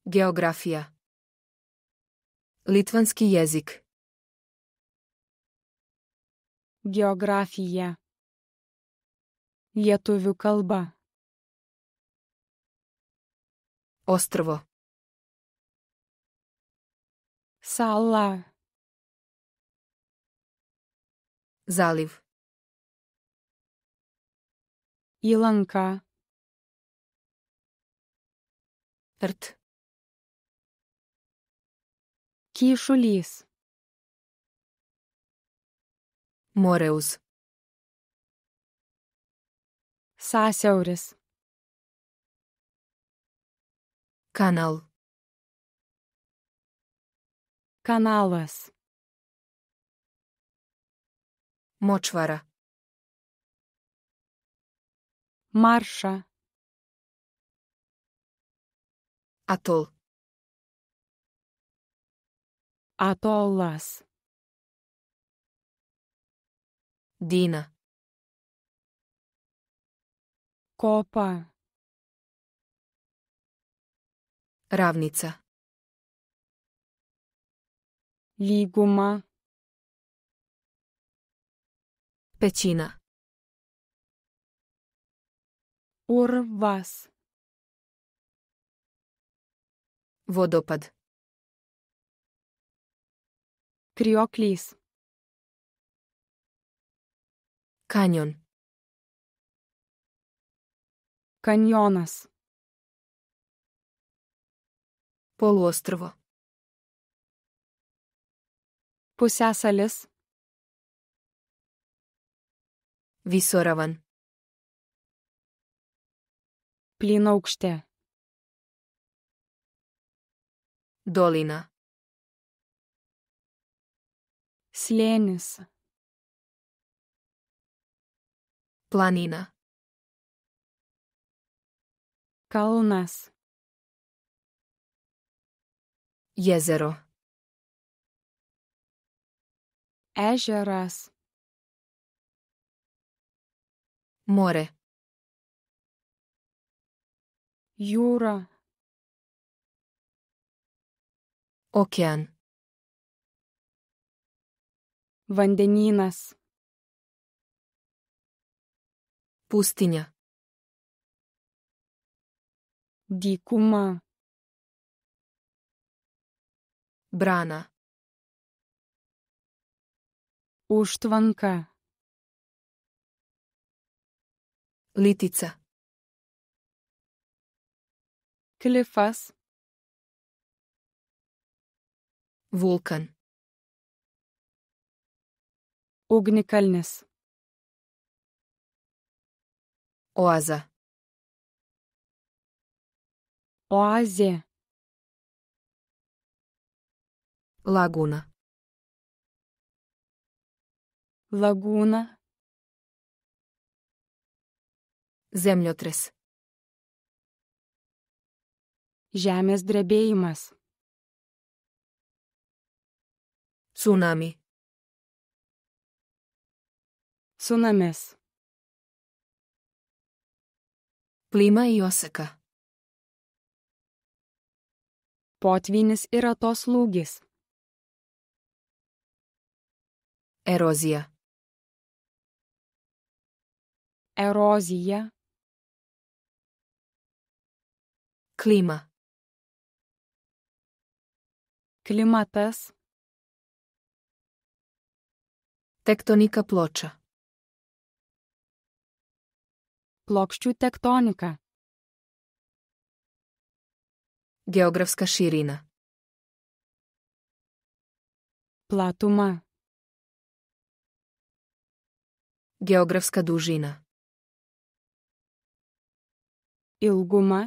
Geografija. Litvanski jezik. Geografija. Lietuvių kalba. Ostrvo. Sala. Zaliv. Įlanka. Rt. Kyšulys. Moreus. Sąsiauris. Kanal. Kanalas. Močvara. Marša. Atol. Atolas. Dina. Kopa. Ravnica. Lyguma. Pećina. Urvas. Vodopad. Krioklys. Kanjon. Kanjonas. Poluostrvo. Pusiasalis. Visoravan. Plynaukštė. Dolina. Slėnis. Planina. Kalnas. Jezero. Ežeras. More. Jūra. Okean. Vandenynas. Pustinja. Dykuma. Brana. Užtvanka. Litica. Klifas. Vulkan. Ugnikalnis. Oaza. Oazė. Laguna. Lagūna. Zemljotres. Žemės drebėjimas. Tsunami. Tsunamis. Plima i oseka. Potvynis ir atoslūgis. Erozija. Erozija. Klima. Klimatas. Tektonika ploča. Plokščių tektonika. Geografska širina. Platuma. Geografska dužina. Ilguma.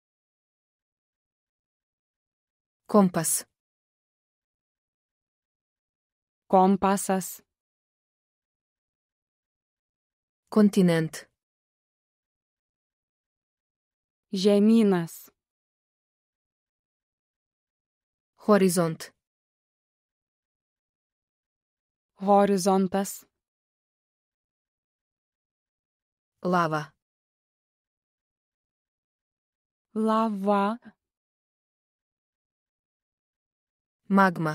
Kompas. Kompasas. Kontinent. Žemynas. Horizont. Horizontas. Lava. Lava. Magma.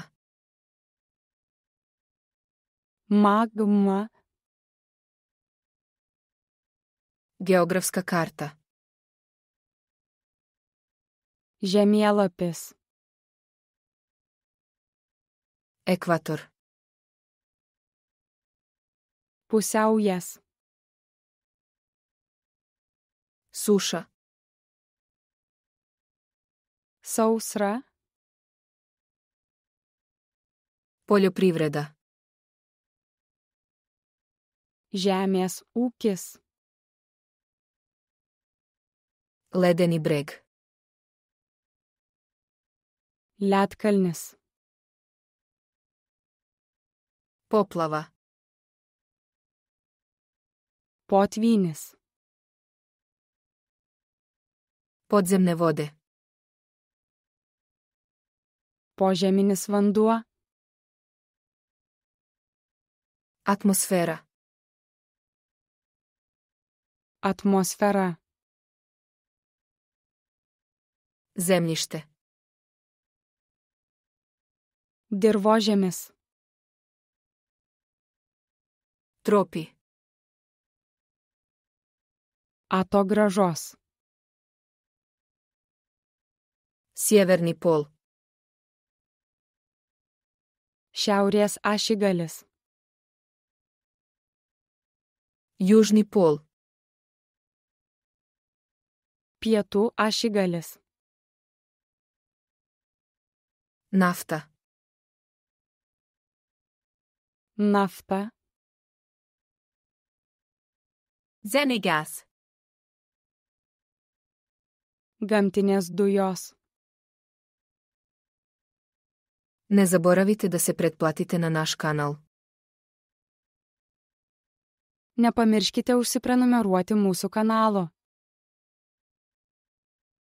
Magma. Geografska karta. Žemėlapis. Ekvator. Pusiaujas. Suša. Sausra. Poljoprivreda. Žemės ūkis. Ledeni breg. Ledkalnis. Poplava. Potvynis. Podzemne vode. Požeminis vanduo. Atmosfera. Atmosfera. Zemljište. Dirvožemis. Tropi. Atogrąžos. Sjeverni pol. Šiaurės ašigalis. Južni pol. Pietų ašigalis. Nafta. Nafta. Zemni gas. Gamtinės dujos. Ne zaboravite da se pretplatite na naš kanal. Nepamirškite užsiprenumeruoti mūsų kanalo.